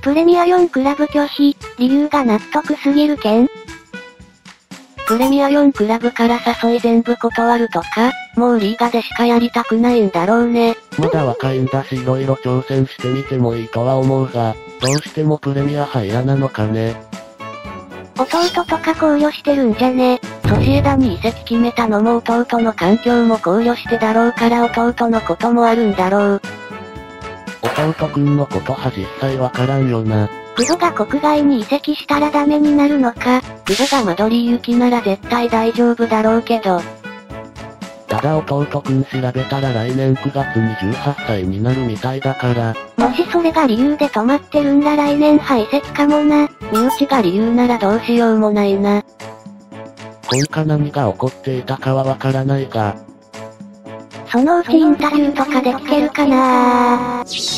プレミア4クラブ拒否、理由が納得すぎる件。プレミア4クラブから誘い全部断るとか、もうリーガでしかやりたくないんだろうね。 まだ若いんだし色々挑戦してみてもいいとは思うが、どうしてもプレミア派嫌なのかね。 弟とか考慮してるんじゃね。ソシエダに移籍決めたのも弟の環境も考慮してだろうから弟のこともあるんだろう。 弟くんのことは実際わからんよな。 クドが国外に移籍したらダメになるのか。クドがマドリー行きなら絶対大丈夫だろうけど。 ただ弟くん調べたら来年9月に18歳になるみたいだから。 もしそれが理由で止まってるんら来年排斥かもな。身内が理由ならどうしようもないな。 今夏何が起こっていたかはわからないが。 そのうちインタビューとかで聞けるかなー。